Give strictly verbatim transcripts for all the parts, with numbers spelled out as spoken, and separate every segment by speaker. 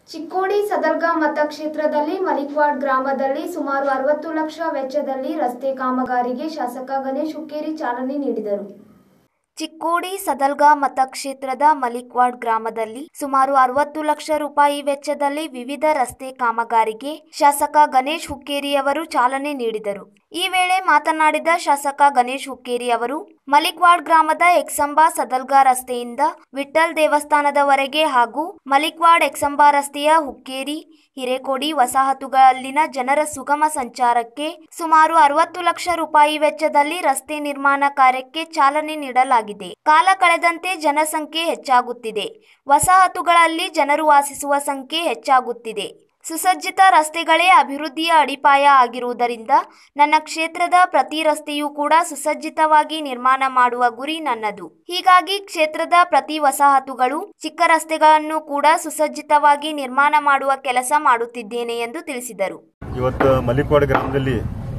Speaker 1: ಚಿಕ್ಕೋಡಿ ಸದಲ್ಗಾ ಮತಕ್ಷೇತ್ರದಲ್ಲಿ ಮಲಿಕ್ವಾಡ್ ಗ್ರಾಮದಲ್ಲಿ ಸುಮಾರು ಅರವತ್ತು ಲಕ್ಷ ವೆಚ್ಚದಲ್ಲಿ ರಸ್ತೆ ಕಾಮಗಾರಿಗೆ ಶಾಸಕ ಗಣೇಶ್ ಹುಕ್ಕೇರಿ ಚಾಲನೆ ನೀಡಿದರು. ಚಿಕ್ಕೋಡಿ ಸದಲ್ಗಾ ಮತಕ್ಷೇತ್ರದ ಮಲಿಕ್ವಾಡ್ ಗ್ರಾಮದಲ್ಲಿ ಸುಮಾರು ಅರವತ್ತು ಲಕ್ಷ ರೂಪಾಯಿ ವೆಚ್ಚದಲ್ಲಿ ವಿವಿಧ ರಸ್ತೆ ಕಾಮಗಾರಿಗೆ ಶಾಸಕ ಗಣೇಶ್ ಹುಕ್ಕೇರಿ ಅವರು ಚಾಲನೆ ನೀಡಿದರು. ಈ ವೇಳೆ ಮಾತನಾಡಿದ ಶಾಸಕ ಗಣೇಶ್ ಹುಕ್ಕೇರಿ ಅವರು ಮಲಿಕ್ವಾಡ್ ಗ್ರಾಮದ ಎಕ್ಸಂಬ ಸದಲ್ಗಾ ರಸ್ತೆಯಿಂದ ವಿಠ್ಠಲ್ ದೇವಸ್ಥಾನದವರೆಗೆ ಹಾಗೂ ಮಲಿಕ್ವಾಡ್ ಎಕ್ಸಂಬ ರಸ್ತೆಯ ಹುಕ್ಕೇರಿ ಹಿರೇಕೋಡಿ ವಸಾಹತುಗಳಲ್ಲಿನ ಜನರ ಸುಗಮ ಸಂಚಾರಕ್ಕೆ ಸುಮಾರು ಅರವತ್ತು ಲಕ್ಷ ರೂಪಾಯಿ ವೆಚ್ಚದಲ್ಲಿ ರಸ್ತೆ ನಿರ್ಮಾಣ ಕಾರ್ಯಕ್ಕೆ ಚಾಲನೆ ನೀಡಲಾಗಿದೆ. ಕಾಲ ಕಳೆದಂತೆ ಜನಸಂಖ್ಯೆ ಹೆಚ್ಚಾಗುತ್ತಿದೆ. ವಸಾಹತುಗಳಲ್ಲಿ ಜನರು ವಾಸಿಸುವ ಸಂಖ್ಯೆ ಹೆಚ್ಚಾಗುತ್ತಿದೆ. ಸುಸಜ್ಜಿತ ರಸ್ತೆಗಳೇ ಅಭಿವೃದ್ಧಿಯ ಅಡಿಪಾಯ ಆಗಿರುವುದರಿಂದ ನನ್ನ ಕ್ಷೇತ್ರದ ಪ್ರತಿ ರಸ್ತೆಯೂ ಕೂಡ ಸುಸಜ್ಜಿತವಾಗಿ ನಿರ್ಮಾಣ ಮಾಡುವ ಗುರಿ ನನ್ನದು. ಹೀಗಾಗಿ ಕ್ಷೇತ್ರದ ಪ್ರತಿ ವಸಾಹತುಗಳು ಚಿಕ್ಕ ರಸ್ತೆಗಳನ್ನು ಕೂಡ ಸುಸಜ್ಜಿತವಾಗಿ ನಿರ್ಮಾಣ ಮಾಡುವ ಕೆಲಸ ಮಾಡುತ್ತಿದ್ದೇನೆ ಎಂದು ತಿಳಿಸಿದರು.
Speaker 2: ಇವತ್ತು ಮಲಿಕ್ವಾಡ್ ಗ್ರಾಮದಲ್ಲಿ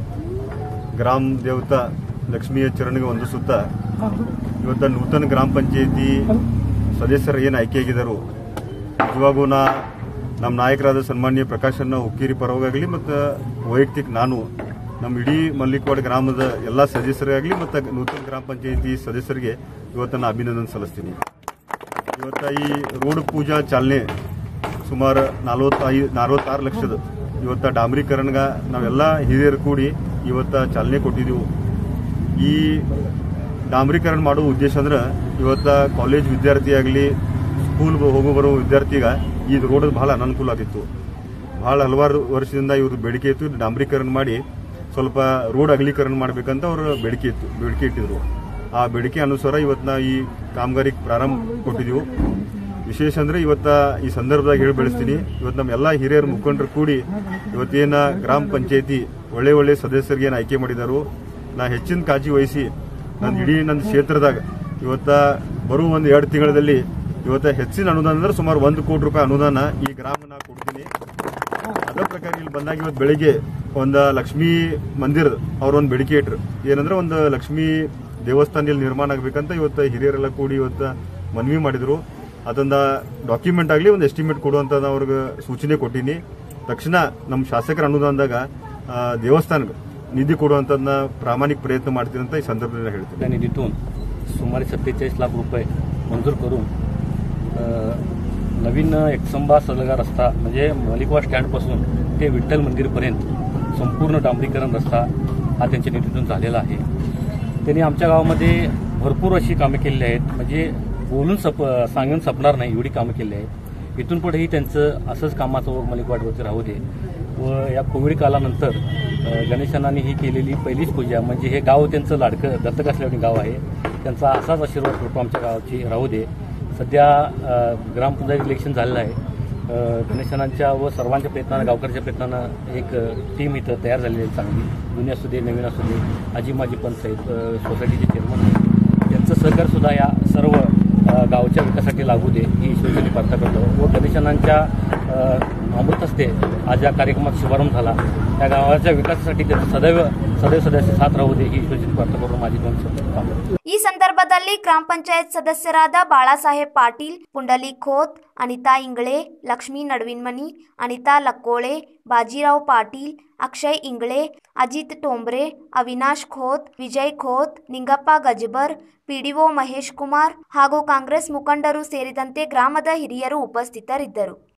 Speaker 2: ಗ್ರಾಮ ದೇವತಾ ಲಕ್ಷ್ಮಿಯ ಚರಣಿಗೆ ವಂದಿಸುತ್ತ ಇವತ್ತು ನೂತನ ಗ್ರಾಮ ಪಂಚಾಯಿತಿ ಸದಸ್ಯರು ಏನು ಆಯ್ಕೆಯಾಗಿದ್ದರು ನಿಜವಾಗೂ ನಾ ನಮ್ಮ ನಾಯಕರಾದ ಸನ್ಮಾನ್ಯ ಪ್ರಕಾಶಣ್ಣ ಹುಕ್ಕೇರಿ ಪರವಾಗಲಿ ಮತ್ತು ವೈಯಕ್ತಿಕ ನಾನು ನಮ್ಮ ಇಡೀ ಮಲ್ಲಿಕ್ವಾಡ್ ಗ್ರಾಮದ ಎಲ್ಲ ಸದಸ್ಯರಿಗಾಗಲಿ ಮತ್ತು ನೂತನ ಗ್ರಾಮ ಪಂಚಾಯಿತಿ ಸದಸ್ಯರಿಗೆ ಇವತ್ತು ನಾನು ಅಭಿನಂದನೆ ಸಲ್ಲಿಸ್ತೀನಿ. ಇವತ್ತು ಈ ರೋಡ್ ಪೂಜಾ ಚಾಲನೆ ಸುಮಾರು ನಲವತ್ತೈದು ನಲವತ್ತಾರು ಲಕ್ಷದ ಇವತ್ತು ಡಾಂಬರೀಕರಣಗ ನಾವೆಲ್ಲ ಹಿರಿಯರು ಕೂಡಿ ಇವತ್ತು ಚಾಲನೆ ಕೊಟ್ಟಿದ್ದೆವು. ಈ ಡಾಂಬರೀಕರಣ ಮಾಡುವ ಉದ್ದೇಶ ಅಂದ್ರೆ ಇವತ್ತು ಕಾಲೇಜ್ ವಿದ್ಯಾರ್ಥಿ ಆಗಲಿ ಸ್ಕೂಲ್ ಹೋಗೋ ಬರೋ ವಿದ್ಯಾರ್ಥಿಗ ಈ ರೋಡ್ ಬಹಳ ಅನಾನುಕೂಲ ಆಗಿತ್ತು. ಬಹಳ ಹಲವಾರು ವರ್ಷದಿಂದ ಇವ್ರದ್ದು ಬೇಡಿಕೆ ಇತ್ತು. ಡಾಂಬರೀಕರಣ ಮಾಡಿ ಸ್ವಲ್ಪ ರೋಡ್ ಅಗಲೀಕರಣ ಮಾಡಬೇಕಂತ ಅವರು ಬೇಡಿಕೆ ಇತ್ತು ಬೇಡಿಕೆ ಇಟ್ಟಿದ್ರು. ಆ ಬೇಡಿಕೆ ಅನುಸಾರ ಇವತ್ತು ನಾವು ಈ ಕಾಮಗಾರಿ ಪ್ರಾರಂಭ ಕೊಟ್ಟಿದ್ದೆವು. ವಿಶೇಷ ಅಂದ್ರೆ ಇವತ್ತ ಈ ಸಂದರ್ಭದಾಗ ಹೇಳಿ ಬೆಳೆಸ್ತೀನಿ, ಇವತ್ತು ನಮ್ಮ ಎಲ್ಲ ಹಿರಿಯರ ಮುಖಂಡರು ಕೂಡಿ ಇವತ್ತೇನ ಗ್ರಾಮ ಪಂಚಾಯಿತಿ ಒಳ್ಳೆ ಒಳ್ಳೆ ಸದಸ್ಯರಿಗೆ ಏನು ಆಯ್ಕೆ ಮಾಡಿದಾರು. ನಾ ಹೆಚ್ಚಿನ ಕಾಳಜಿ ವಹಿಸಿ ನನ್ನ ಇಡೀ ನನ್ನ ಕ್ಷೇತ್ರದಾಗ ಇವತ್ತ ಬರುವ ಒಂದು ಎರಡು ತಿಂಗಳಲ್ಲಿ ಇವತ್ತು ಹೆಚ್ಚಿನ ಅನುದಾನ ಅಂದ್ರೆ ಸುಮಾರು ಒಂದು ಕೋಟಿ ರೂಪಾಯಿ ಅನುದಾನ ಈ ಗ್ರಾಮ ನಾ ಕೊಡ್ತೀನಿ. ಅದೇ ಪ್ರಕಾರ ಇಲ್ಲಿ ಬಂದಾಗ ಇವತ್ತು ಬೆಳಿಗ್ಗೆ ಒಂದು ಲಕ್ಷ್ಮೀ ಮಂದಿರ ಅವ್ರೊಂದು ಬೇಡಿಕೆ ಇಟ್ರು. ಏನಂದ್ರೆ ಒಂದು ಲಕ್ಷ್ಮೀ ದೇವಸ್ಥಾನ ಇಲ್ಲಿ ನಿರ್ಮಾಣ ಆಗಬೇಕಂತ ಇವತ್ತು ಹಿರಿಯರೆಲ್ಲ ಕೂಡಿ ಇವತ್ತು ಮನವಿ ಮಾಡಿದ್ರು. ಅದೊಂದ ಡಾಕ್ಯುಮೆಂಟ್ ಆಗಲಿ ಒಂದು ಎಸ್ಟಿಮೇಟ್ ಕೊಡುವಂತ ಅವ್ರಿಗೆ ಸೂಚನೆ ಕೊಟ್ಟಿನಿ. ತಕ್ಷಣ ನಮ್ಮ ಶಾಸಕರ ಅನುದಾನದಾಗ ದೇವಸ್ಥಾನಕ್ಕೆ निधी ಕೊಡುವಂತದನ್ನ ಪ್ರಾಮಾಣಿಕ प्रयत्न ಮಾಡ್ತೀನಿ ಅಂತ ಈ ಸಂದರ್ಭದಲ್ಲಿ ಹೇಳ್ತೀನಿ.
Speaker 3: निधीतून सुमारे सत्तेचाळीस लाख रुपये मंजूर करून नवीन एकसंबा सदलगा रस्ता म्हणजे मलिक्वाड स्टँडपासून ते विठ्ठल मंदिरपर्यंत संपूर्ण डांबरीकरण रस्ता हा त्यांच्या निधीतून झालेला आहे. त्यांनी आमच्या गावामध्ये भरपूर अशी कामे केलेली आहेत, म्हणजे बोलून सप सांगून संपणार नाही एवढी कामं केली आहेत. इथून पुढेही त्यांचं असंच कामाचं ओघ मलिक्वाडवरती राहू दे. व या कोविड कालानंतर गणेशांनी ही केलेली पहिलीच पूजा म्हणजे हे गाव त्यांचं लाडकं दत्तक असल्याने गाव आहे. त्यांचा असाच आशीर्वाद कृपा आमच्या गावाची राहू दे. सध्या ग्रामपंचायत इलेक्शन झालेलं आहे. गणेशांच्या व सर्वांच्या प्रयत्नानं गावकऱ्याच्या प्रयत्नानं एक टीम इथं तयार झालेली आहे चांगली. जुनी असू दे नवीन असू दे, आजी माजी पंचायत सोसायटीचे चेअरमन आहेत, त्यांचं सहकारसुद्धा या सर्व गावच्या विकासासाठी लागू दे ही ईश्वरचरणी प्रार्थना करतो. व गणेशांच्या अमृत हस्ते आज या कार्यक्रमात शुभारंभ झाला. त्या गावाच्या विकासासाठी त्यांचं सदैव सदैव सदस्य साथ राहू दे ही ईश्वरचरणी प्रार्थना करून माझी दोन शब्द थांबतो.
Speaker 1: ಈ ಸಂದರ್ಭದಲ್ಲಿ ಗ್ರಾಮ ಪಂಚಾಯತ್ ಸದಸ್ಯರಾದ ಬಾಳಾಸಾಹೇಬ್ ಪಾಟೀಲ್, ಪುಂಡಲಿಕ್ ಖೋತ್, ಅನಿತಾ ಇಂಗಳೆ, ಲಕ್ಷ್ಮೀ ನಡುವಿನ್ಮನಿ, ಅನಿತಾ ಲಕ್ಕೋಳೆ, ಬಾಜಿರಾವ್ ಪಾಟೀಲ್, ಅಕ್ಷಯ್ ಇಂಗಳೆ, ಅಜಿತ್ ಟೋಂಬ್ರೆ, ಅವಿನಾಶ್ ಖೋತ್, ವಿಜಯ್ ಖೋತ್, ನಿಂಗಪ್ಪ ಗಜಬರ್, ಪಿಡಿಒ ಮಹೇಶ್ ಕುಮಾರ್ ಹಾಗೂ ಕಾಂಗ್ರೆಸ್ ಮುಖಂಡರು ಸೇರಿದಂತೆ ಗ್ರಾಮದ ಹಿರಿಯರು ಉಪಸ್ಥಿತರಿದ್ದರು.